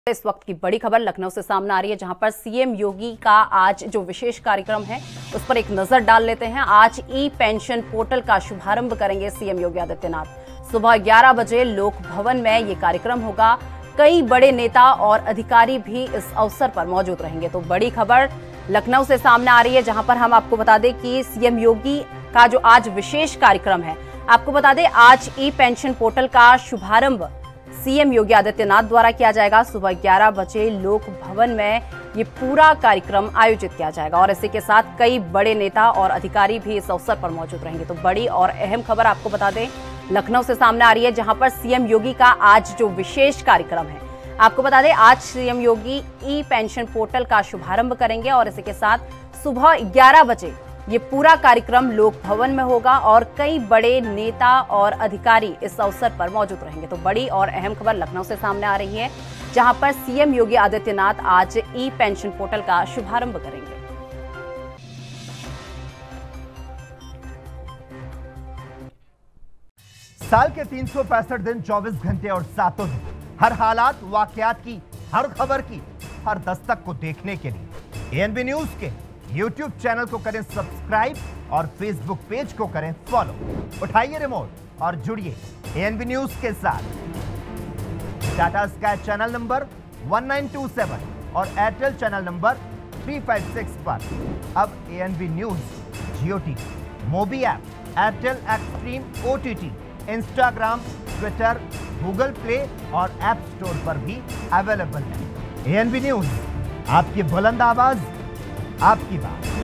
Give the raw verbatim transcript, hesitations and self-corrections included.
इस वक्त की बड़ी खबर लखनऊ से सामने आ रही है, जहां पर सीएम योगी का आज जो विशेष कार्यक्रम है उस पर एक नजर डाल लेते हैं। आज ई पेंशन पोर्टल का शुभारंभ करेंगे सीएम योगी आदित्यनाथ। सुबह ग्यारह बजे लोक भवन में ये कार्यक्रम होगा। कई बड़े नेता और अधिकारी भी इस अवसर पर मौजूद रहेंगे। तो बड़ी खबर लखनऊ से सामने आ रही है, जहां पर हम आपको बता दें कि सीएम योगी का जो आज विशेष कार्यक्रम है, आपको बता दें आज ई पेंशन पोर्टल का शुभारंभ सीएम योगी आदित्यनाथ द्वारा किया जाएगा। सुबह ग्यारह बजे लोक भवन में ये पूरा कार्यक्रम आयोजित किया जाएगा और इसी के साथ कई बड़े नेता और अधिकारी भी इस अवसर पर मौजूद रहेंगे। तो बड़ी और अहम खबर आपको बता दें लखनऊ से सामने आ रही है, जहां पर सीएम योगी का आज जो विशेष कार्यक्रम है, आपको बता दें आज CM Yogi e pension portal का शुभारंभ करेंगे और इसी के साथ सुबह ग्यारह बजे ये पूरा कार्यक्रम लोक भवन में होगा और कई बड़े नेता और अधिकारी इस अवसर पर मौजूद रहेंगे। तो बड़ी और अहम खबर लखनऊ से सामने आ रही है, जहां पर सीएम योगी आदित्यनाथ आज ई पेंशन पोर्टल का शुभारंभ करेंगे। साल के तीन सौ पैंसठ दिन, चौबीस घंटे और सातों दिन, हर हालात वाकयात की, हर खबर की, हर दस्तक को देखने के लिए एएनबी न्यूज के यूट्यूब चैनल को करें सब्सक्राइब और फेसबुक पेज को करें फॉलो। उठाइए रिमोट और जुड़िए एएनबी न्यूज के साथ। टाटा स्काई चैनल नंबर एक नौ दो सात और एयरटेल चैनल नंबर तीन सौ छप्पन पर अब ANB news Jio TV, Mobi app, Airtel extreme OTT, Instagram, Twitter, Google play और ऐप स्टोर पर भी अवेलेबल है। एएनबी न्यूज, आपकी बुलंद आवाज, आपकी बात।